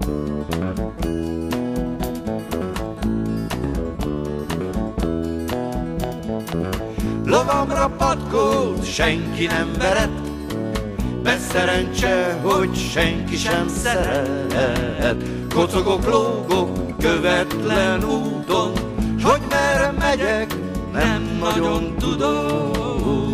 Lovamra patkót senki nem veret, mert szerencse, hogy senki sem szeret. Kocogok, lógok, követlen úton, s hogy merre megyek, nem nagyon tudom.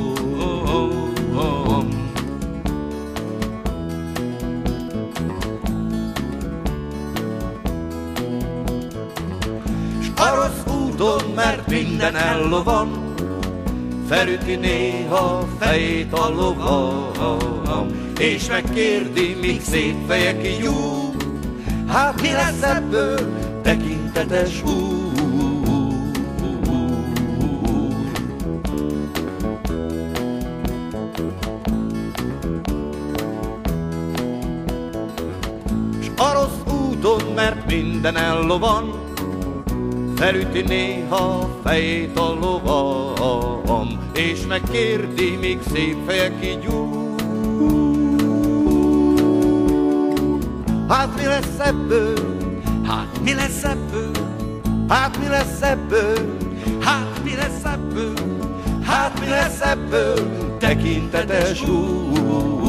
S a rossz úton, mert minden ellovan, Felüti néha fejét a lovam, és megkérdi, míg szép feje kigyúl. Hát mi lesz ebből, tekintetes úr? S a rossz úton, mert minden ellovan, Felüti néha fejét a lovam, és megkérdi, míg szép feje kigyúl. Hát mi lesz ebből? Hát mi lesz ebből? Hát mi lesz ebből? Hát mi lesz ebből? Hát mi lesz ebből? Tekintetes úr.